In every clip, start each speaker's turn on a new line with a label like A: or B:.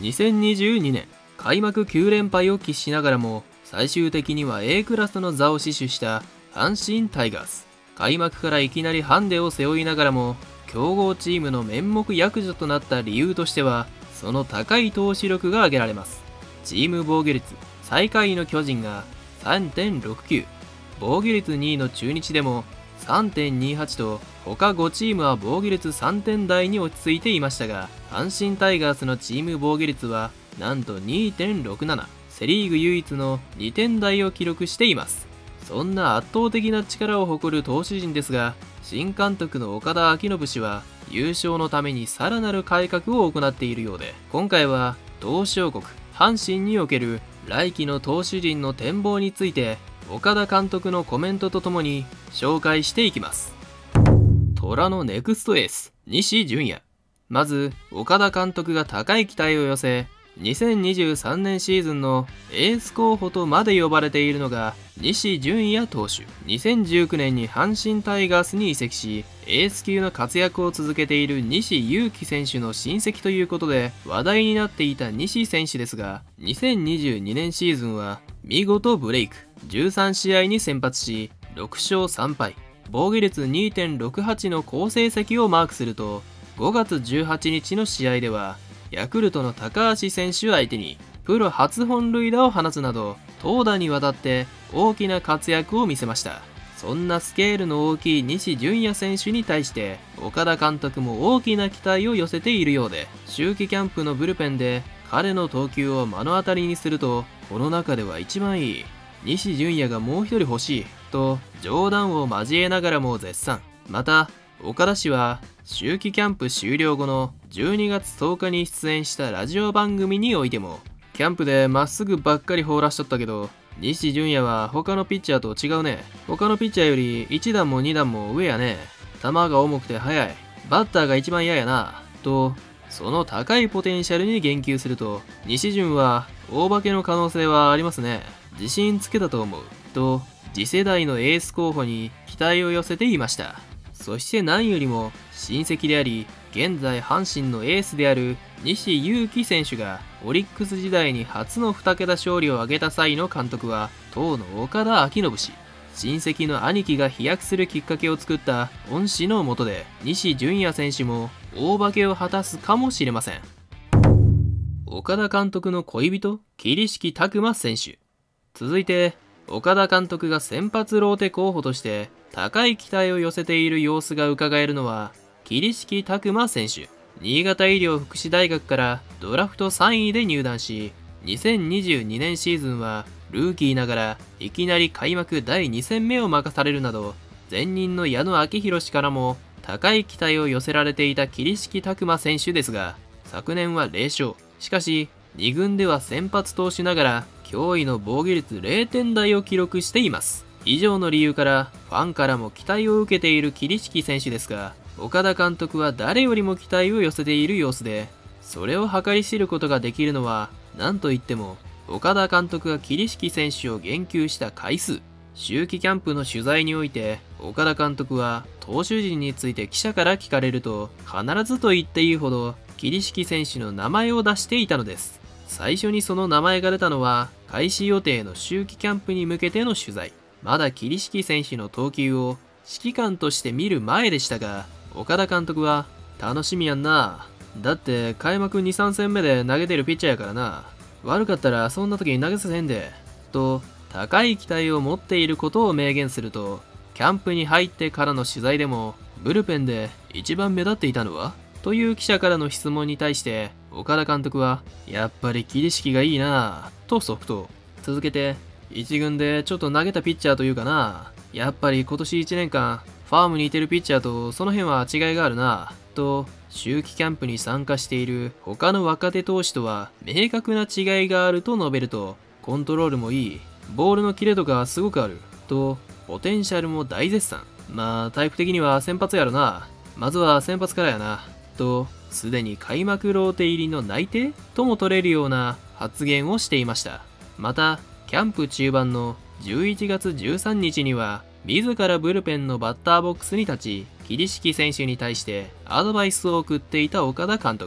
A: 2022年、開幕9連敗を喫しながらも、最終的には A クラスの座を死守した阪神タイガース。開幕からいきなりハンデを背負いながらも、強豪チームの面目躍如となった理由としては、その高い投手力が挙げられます。チーム防御率、最下位の巨人が 3.69、防御率2位の中日でも 3.28 と、他5チームは防御率3点台に落ち着いていましたが、阪神タイガースのチーム防御率はなんと 2.67、セリーグ唯一の2点台を記録しています。そんな圧倒的な力を誇る投手陣ですが、新監督の岡田彰布氏は優勝のためにさらなる改革を行っているようで、今回は投手王国阪神における来季の投手陣の展望について岡田監督のコメントとともに紹介していきます。虎のネクストエース西純矢。まず岡田監督が高い期待を寄せ、2023年シーズンのエース候補とまで呼ばれているのが西純矢投手。2019年に阪神タイガースに移籍し、エース級の活躍を続けている西勇輝選手の親戚ということで話題になっていた西選手ですが、2022年シーズンは見事ブレイク。13試合に先発し6勝3敗、防御率 2.68 の好成績をマークすると、5月18日の試合ではヤクルトの高橋選手相手にプロ初本塁打を放つなど、投打にわたって大きな活躍を見せました。そんなスケールの大きい西純矢選手に対して岡田監督も大きな期待を寄せているようで、秋季キャンプのブルペンで彼の投球を目の当たりにすると、この中では一番いい、西純矢がもう一人欲しいと冗談を交えながらも絶賛。また岡田氏は秋季キャンプ終了後の12月10日に出演したラジオ番組においても、キャンプでまっすぐばっかり放らしとったけど、西純矢は他のピッチャーと違うね。他のピッチャーより1段も2段も上やね。球が重くて速い。バッターが一番嫌やな。と、その高いポテンシャルに言及すると、西純は大化けの可能性はありますね。自信つけたと思う。と、次世代のエース候補に期待を寄せていました。そして何よりも親戚であり、現在阪神のエースである西勇輝選手がオリックス時代に初の2桁勝利を挙げた際の監督は当の岡田彰布氏。親戚の兄貴が飛躍するきっかけを作った恩師の下で、西純矢選手も大化けを果たすかもしれません。岡田監督の恋人、桐敷拓馬選手。続いて岡田監督が先発ローテ候補として高い期待を寄せている様子がうかがえるのは桐敷拓馬選手。新潟医療福祉大学からドラフト3位で入団し、2022年シーズンはルーキーながらいきなり開幕第2戦目を任されるなど、前任の矢野明宏氏からも高い期待を寄せられていた桐敷拓馬選手ですが、昨年は0勝。しかし2軍では先発投手ながら驚異の防御率0点台を記録しています。以上の理由からファンからも期待を受けている桐敷選手ですが、岡田監督は誰よりも期待を寄せている様子で、それを計り知ることができるのは何といっても岡田監督が桐敷選手を言及した回数。秋季キャンプの取材において岡田監督は投手陣について記者から聞かれると必ずと言っていいほど桐敷選手の名前を出していたのです。最初にその名前が出たのは開始予定の秋季キャンプに向けての取材。まだ桐敷選手の投球を指揮官として見る前でしたが、岡田監督は楽しみやんな。だって開幕 2,3 戦目で投げてるピッチャーやからな。悪かったらそんな時に投げさせへんで。と高い期待を持っていることを明言すると、キャンプに入ってからの取材でもブルペンで一番目立っていたのはという記者からの質問に対して岡田監督はやっぱり桐敷がいいなぁと即答。続けて、一軍でちょっと投げたピッチャーというかな、やっぱり今年1年間ファームにいてるピッチャーとその辺は違いがあるなと、秋季キャンプに参加している他の若手投手とは明確な違いがあると述べると、コントロールもいい、ボールのキレとかすごくあるとポテンシャルも大絶賛。まあタイプ的には先発やろな、まずは先発からやなと、すでに開幕ローテ入りの内定とも取れるような発言をしていました。またキャンプ中盤の11月13日には自らブルペンのバッターボックスに立ち、桐敷選手に対してアドバイスを送っていた岡田監督。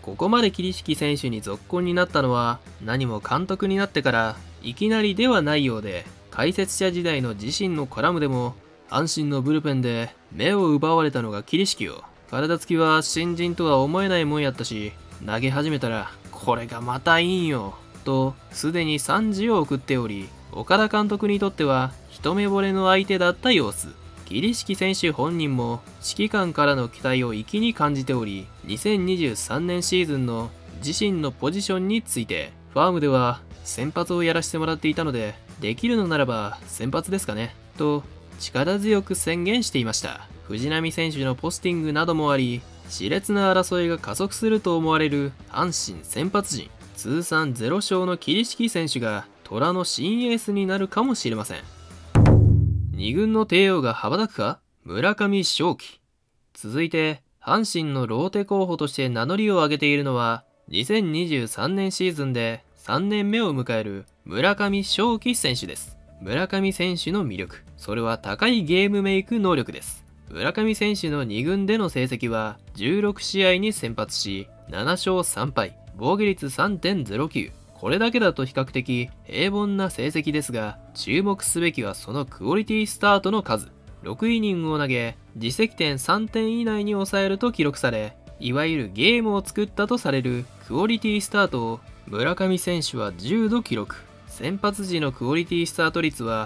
A: ここまで桐敷選手に続行になったのは何も監督になってからいきなりではないようで、解説者時代の自身のコラムでも阪神のブルペンで目を奪われたのが桐敷よ。体つきは新人とは思えないもんやったし、投げ始めたらこれがまたいいんよとすでに賛辞を送っており、岡田監督にとっては一目惚れの相手だった様子。桐敷選手本人も指揮官からの期待を粋に感じており、2023年シーズンの自身のポジションについてファームでは先発をやらせてもらっていたので、できるのならば先発ですかねと力強く宣言していました。藤浪選手のポスティングなどもあり、熾烈な争いが加速すると思われる阪神先発陣。通算0勝の桐敷選手が虎の新エースになるかもしれません。2軍の帝王が羽ばたくか、村上頌樹。続いて阪神のローテ候補として名乗りを上げているのは、2023年シーズンで3年目を迎える村上頌樹選手です。村上選手の魅力、それは高いゲームメイク能力です。村上選手の2軍での成績は16試合に先発し7勝3敗、防御率 3.09。これだけだと比較的平凡な成績ですが、注目すべきはそのクオリティスタートの数。6イニングを投げ、自責点3点以内に抑えると記録され、いわゆるゲームを作ったとされるクオリティスタートを村上選手は10度記録。先発時のクオリティスタート率は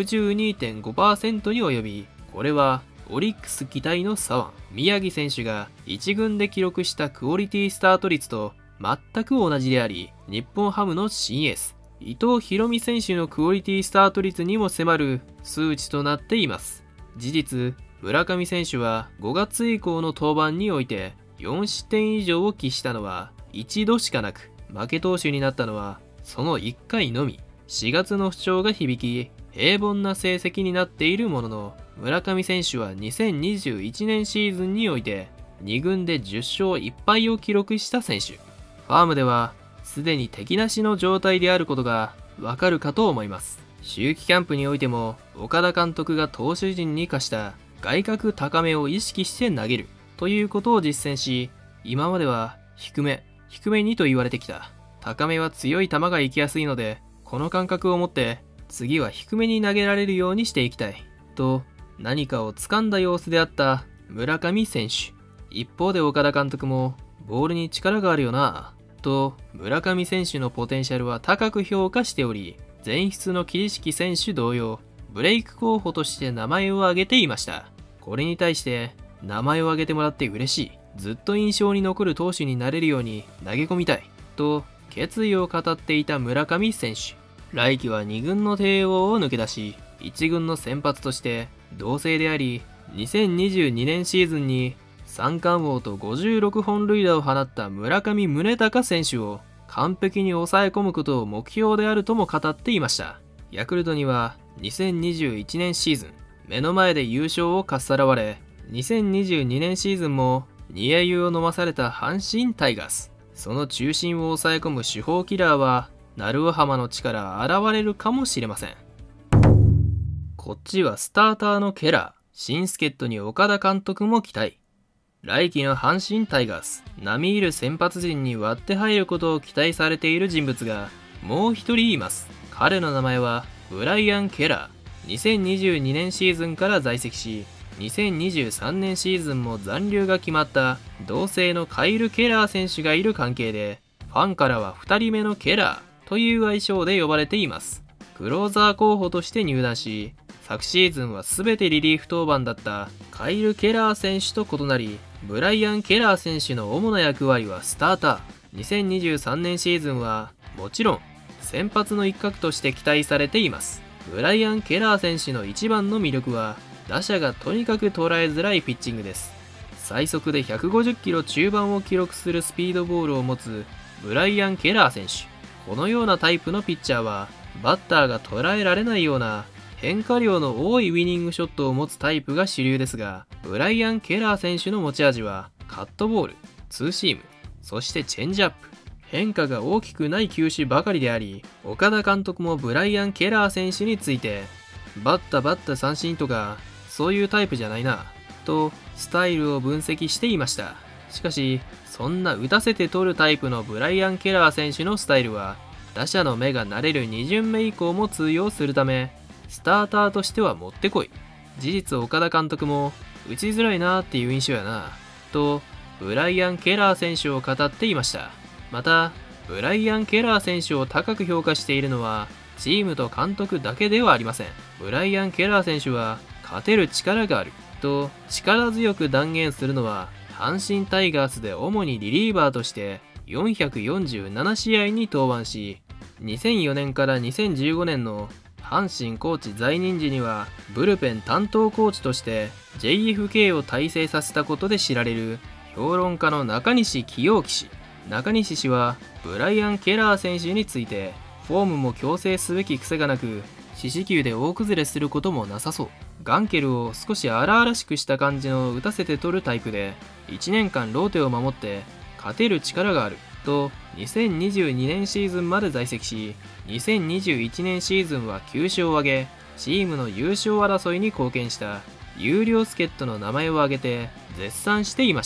A: 62.5% に及び、これはオリックス期待の左腕宮城選手が1軍で記録したクオリティスタート率と全く同じであり、日本ハムの新エース伊藤大海選手のクオリティスタート率にも迫る数値となっています。事実、村上選手は5月以降の登板において4失点以上を喫したのは一度しかなく、負け投手になったのはその1回のみ。4月の不調が響き、平凡な成績になっているものの、村上選手は2021年シーズンにおいて2軍で10勝1敗を記録した選手。ファームではすでに敵なしの状態であることがわかるかと思います。秋季キャンプにおいても岡田監督が投手陣に課した外角高めを意識して投げるということを実践し、今までは低めにと言われてきた高めは強い球が行きやすいので、この感覚を持って次は低めに投げられるようにしていきたいと何かを掴んだ様子であった村上選手。一方で岡田監督もボールに力があるよなと村上選手のポテンシャルは高く評価しており、前室の桐敷選手同様ブレイク候補として名前を挙げていました。これに対して名前を挙げてもらって嬉しい、ずっと印象に残る投手になれるように投げ込みたいと決意を語っていた村上選手。来季は2軍の帝王を抜け出し1軍の先発として同性であり、2022年シーズンに三冠王と56本塁打を放った村上宗隆選手を完璧に抑え込むことを目標であるとも語っていました。ヤクルトには2021年シーズン目の前で優勝をかっさらわれ、2022年シーズンも煮え湯を飲まされた阪神タイガース。その中心を抑え込む主砲キラーは鳴尾浜の地から現れるかもしれません。こっちはスターターのケラー、新助っ人に岡田監督も期待。来季の阪神タイガース、並みいる先発陣に割って入ることを期待されている人物がもう一人います。彼の名前はブライアン・ケラー。2022年シーズンから在籍し、2023年シーズンも残留が決まった同性のカイル・ケラー選手がいる関係で、ファンからは2人目のケラーという愛称で呼ばれています。クローザー候補として入団し、昨シーズンは全てリリーフ登板だったカイル・ケラー選手と異なり、ブライアン・ケラー選手の主な役割はスターター。2023年シーズンはもちろん先発の一角として期待されています。ブライアン・ケラー選手の一番の魅力は打者がとにかく捉えづらいピッチングです。最速で150キロ中盤を記録するスピードボールを持つブライアン・ケラー選手。このようなタイプのピッチャーはバッターが捉えられないような変化量の多いウィニングショットを持つタイプが主流ですが、ブライアン・ケラー選手の持ち味はカットボール、ツーシーム、そしてチェンジアップ。変化が大きくない球種ばかりであり、岡田監督もブライアン・ケラー選手についてバッタ三振とかそういうタイプじゃないなとスタイルを分析していました。 しかし、そんな打たせて取るタイプのブライアン・ケラー選手のスタイルは、打者の目が慣れる2巡目以降も通用するため、スターターとしてはもってこい。事実岡田監督も、打ちづらいなーっていう印象やな、と、ブライアン・ケラー選手を語っていました。また、ブライアン・ケラー選手を高く評価しているのは、チームと監督だけではありません。ブライアン・ケラー選手は、勝てる力がある、と力強く断言するのは、阪神タイガースで主にリリーバーとして447試合に登板し、2004年から2015年の阪神コーチ在任時にはブルペン担当コーチとして JFK を体制させたことで知られる評論家の中西清樹氏。中西氏はブライアン・ケラー選手について、フォームも矯正すべき癖がなく、四死球で大崩れすることもなさそう。ガンケルを少し荒々しくした感じの打たせて取るタイプで、1年間ローテを守って勝てる力があると2022年シーズンまで在籍し、2021年シーズンは9勝を挙げ、チームの優勝争いに貢献した有料助っ人の名前を挙げて絶賛していました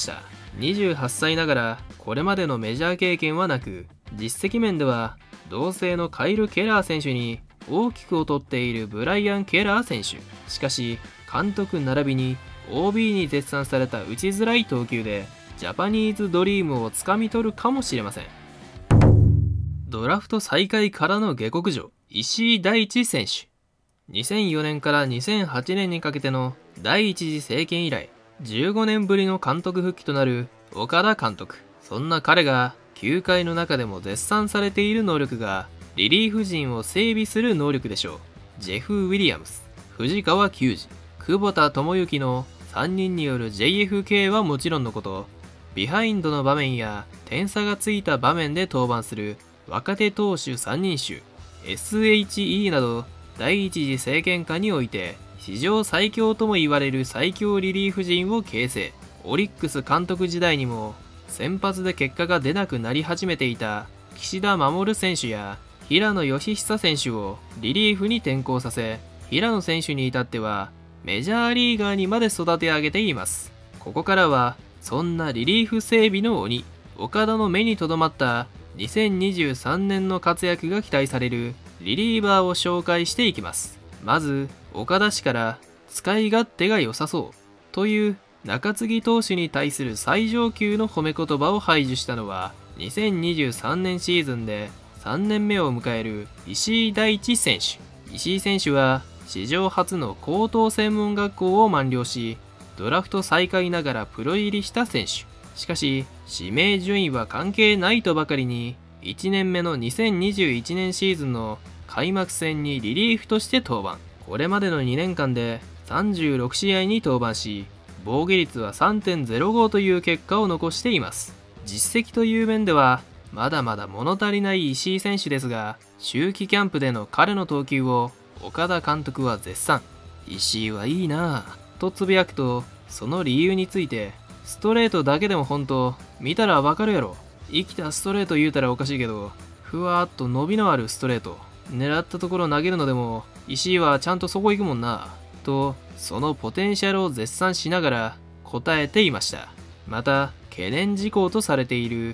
A: 。28歳ながらこれまでのメジャー経験はなく、実績面では同性のカイル・ケラー選手に大きく劣っているブライアン・ケラー選手。しかし監督並びに OB に絶賛された打ちづらい投球でジャパニーズドリームをつかみ取るかもしれません。ドラフト再開からの下克上、石井大地選手。2004年から2008年にかけての第一次政権以来、15年ぶりの監督復帰となる岡田監督。そんな彼が球界の中でも絶賛されている能力が、リリーフ陣を整備する能力でしょう。ジェフ・ウィリアムス、藤川球児、久保田智之の3人による JFK はもちろんのこと、ビハインドの場面や点差がついた場面で登板する若手投手3人衆、SHE など第一次政権下において史上最強とも言われる最強リリーフ陣を形成。オリックス監督時代にも先発で結果が出なくなり始めていた岸田守選手や平野義久選手をリリーフに転向させ、平野選手に至ってはメジャーリーガーにまで育て上げています。ここからはそんなリリーフ整備の鬼、岡田の目にとどまった2023年の活躍が期待されるリリーバーを紹介していきます。まず岡田氏から使い勝手が良さそうという中継ぎ投手に対する最上級の褒め言葉を排除したのは、2023年シーズンで3年目を迎える石井大地選手。石井選手は史上初の高等専門学校を満了し、ドラフト最下位ながらプロ入りした選手。しかし指名順位は関係ないとばかりに、1年目の2021年シーズンの開幕戦にリリーフとして登板。これまでの2年間で36試合に登板し、防御率は 3.05 という結果を残しています。実績という面ではまだまだ物足りない石井選手ですが、秋季キャンプでの彼の投球を岡田監督は絶賛。石井はいいなぁとつぶやくと、その理由について、ストレートだけでも本当見たらわかるやろ、生きたストレート言うたらおかしいけど、ふわーっと伸びのあるストレート、狙ったところ投げるのでも石井はちゃんとそこ行くもんなと、そのポテンシャルを絶賛しながら答えていました。また懸念事項とされている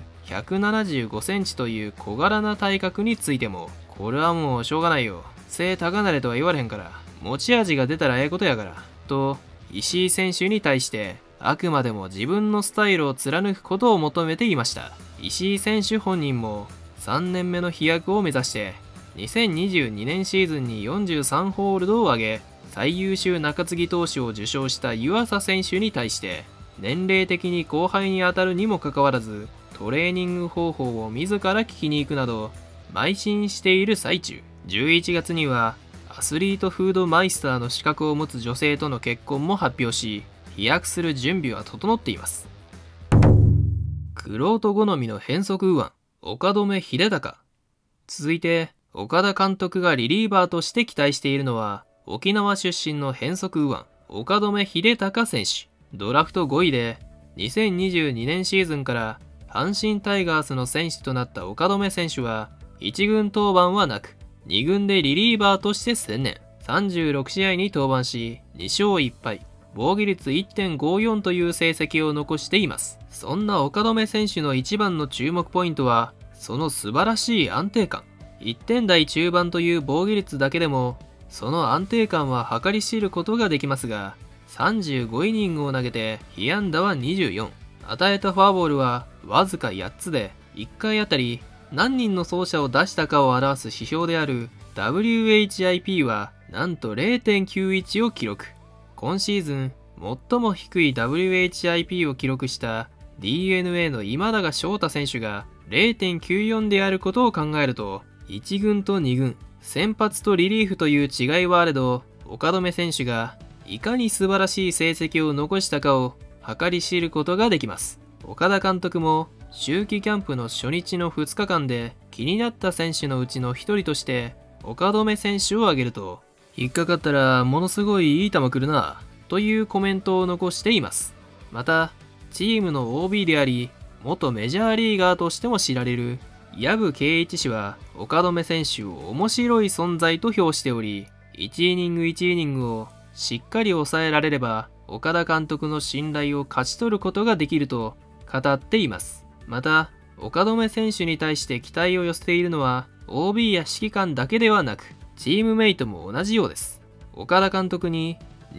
A: 175センチという小柄な体格についても、これはもうしょうがないよ、背高なれとは言われへんから、持ち味が出たらええことやからと、石井選手に対してあくまでも自分のスタイルを貫くことを求めていました。石井選手本人も3年目の飛躍を目指して2022年シーズンに43ホールドを挙げ、最優秀中継ぎ投手を受賞した湯浅選手に対して、年齢的に後輩に当たるにもかかわらずトレーニング方法を自ら聞きに行くなど邁進している最中。11月にはアスリートフードマイスターの資格を持つ女性との結婚も発表し、飛躍する準備は整っています。玄人好みの変則右腕、岡留秀隆。続いて岡田監督がリリーバーとして期待しているのは、沖縄出身の変則右腕、岡留秀隆選手。ドラフト5位で2022年シーズンから阪神タイガースの選手となった岡留選手は、1軍登板はなく2軍でリリーバーとして専念。36試合に登板し2勝1敗。 防御率 1.54 という成績を残しています。そんな岡留選手の一番の注目ポイントは、その素晴らしい安定感。1点台中盤という防御率だけでも、その安定感は計り知ることができますが、35イニングを投げて被安打は24。与えたフォアボールはわずか8つで、1回あたり何人の走者を出したかを表す指標である WHIP はなんと 0.91 を記録。今シーズン最も低い WHIP を記録した DNA の今永昇太選手が 0.94 であることを考えると、1軍と2軍、先発とリリーフという違いはあれど、岡留選手がいかに素晴らしい成績を残したかを計り知ることができます。岡田監督も秋季キャンプの初日の2日間で気になった選手のうちの1人として岡留選手を挙げると、引っかかったらものすごいいい球来るなというコメントを残しています。またチームの OB であり元メジャーリーガーとしても知られる藪圭一氏は岡留選手を面白い存在と評しており、1イニング1イニングをしっかり抑えられれば岡田監督の信頼を勝ち取ることができると語っています。また岡留選手に対して期待を寄せているのは OB や指揮官だけではなくチームメイトも同じようです。岡田監督に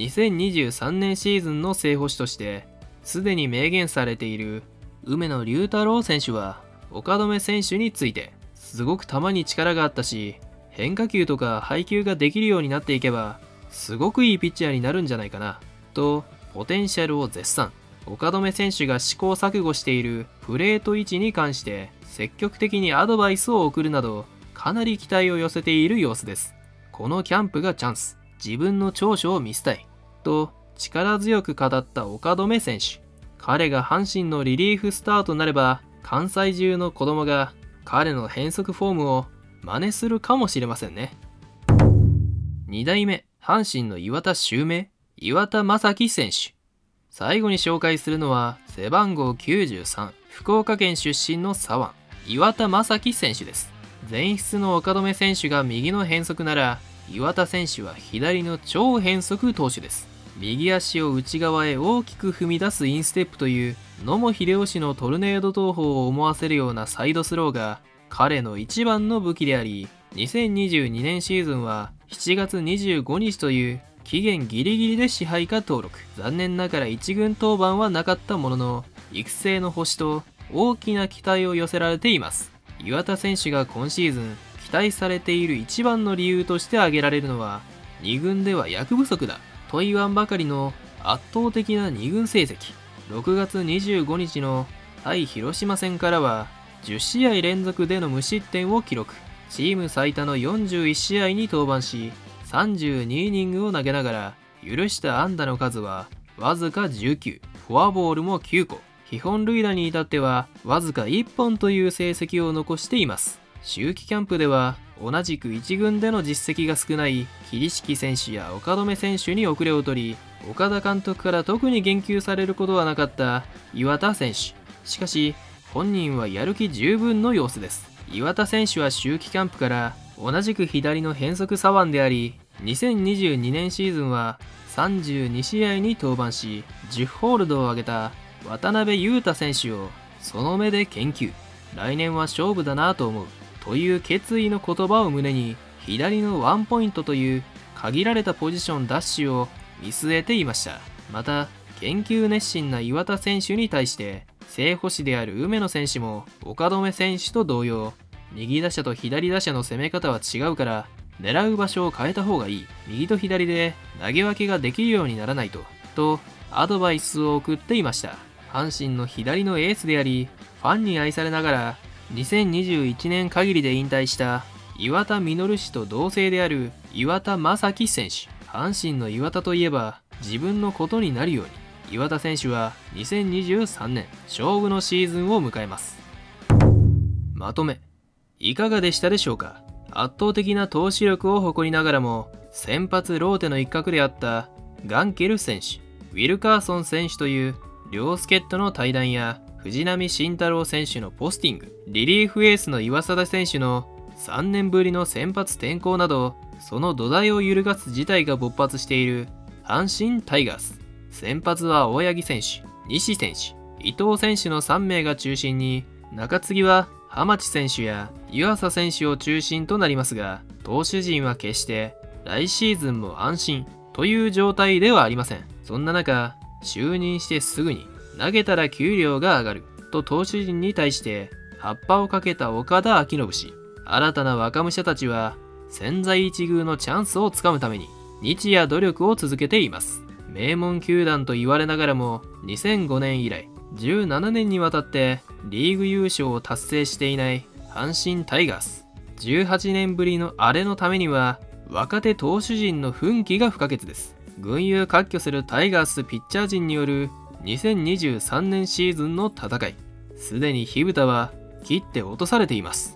A: 2023年シーズンの正捕手としてすでに明言されている梅野隆太郎選手は岡留選手について、すごく球に力があったし、変化球とか配球ができるようになっていけばすごくいいピッチャーになるんじゃないかなとポテンシャルを絶賛。岡留選手が試行錯誤しているプレート位置に関して積極的にアドバイスを送るなど、かなり期待を寄せている様子です。このキャンプがチャンス、自分の長所を見せたいと力強く語った岡留選手。彼が阪神のリリーフスターとなれば、関西中の子供が彼の変則フォームを真似するかもしれませんね。2代目阪神の岩田襲名、岩田正樹選手。最後に紹介するのは背番号93、福岡県出身の左腕、岩田正樹選手です。前室の岡留選手が右の変則なら、岩田選手は左の超変則投手です。右足を内側へ大きく踏み出すインステップという野茂英雄のトルネード投法を思わせるようなサイドスローが彼の一番の武器であり、2022年シーズンは7月25日という期限ギリギリで支配下登録。残念ながら1軍登板はなかったものの、育成の星と大きな期待を寄せられています。岩田選手が今シーズン期待されている一番の理由として挙げられるのは、2軍では役不足だと言わんばかりの圧倒的な2軍成績。6月25日の対広島戦からは10試合連続での無失点を記録。チーム最多の41試合に登板し、32イニングを投げながら許した安打の数はわずか19、フォアボールも9個、基本塁打に至ってはわずか1本という成績を残しています。秋季キャンプでは同じく1軍での実績が少ない桐敷選手や岡留選手に遅れを取り、岡田監督から特に言及されることはなかった岩田選手。しかし本人はやる気十分の様子です。岩田選手は秋季キャンプから同じく左の変則左腕であり、2022年シーズンは32試合に登板し10ホールドを挙げた渡辺裕太選手をその目で研究。来年は勝負だなと思うという決意の言葉を胸に、左のワンポイントという限られたポジション奪取を見据えていました。また研究熱心な岩田選手に対して正捕手である梅野選手も岡留選手と同様、右打者と左打者の攻め方は違うから狙う場所を変えた方がいい、右と左で投げ分けができるようにならないとアドバイスを送っていました。阪神の左のエースであり、ファンに愛されながら2021年限りで引退した岩田稔氏と同姓である岩田正樹選手。阪神の岩田といえば自分のことになるように、岩田選手は2023年勝負のシーズンを迎えます。まとめ、いかがでしたでしょうか。圧倒的な投手力を誇りながらも先発ローテの一角であったガンケル選手、ウィルカーソン選手という両助っ人の対談や藤浪晋太郎選手のポスティング、リリーフエースの岩貞選手の3年ぶりの先発転向など、その土台を揺るがす事態が勃発している阪神タイガース。 先発は青柳選手、西選手、伊藤選手の3名が中心に、中継ぎは浜地選手や湯浅選手を中心となりますが、投手陣は決して来シーズンも安心という状態ではありません。そんな中、就任してすぐに投げたら給料が上がると投手陣に対して葉っぱをかけた岡田彰信氏。新たな若武者たちは千載一遇のチャンスをつかむために日夜努力を続けています。名門球団と言われながらも2005年以来17年にわたってリーグ優勝を達成していない阪神タイガース。18年ぶりのアレのためには若手投手陣の奮起が不可欠です。群雄割拠するタイガースピッチャー陣による2023年シーズンの戦い、すでに火蓋は切って落とされています。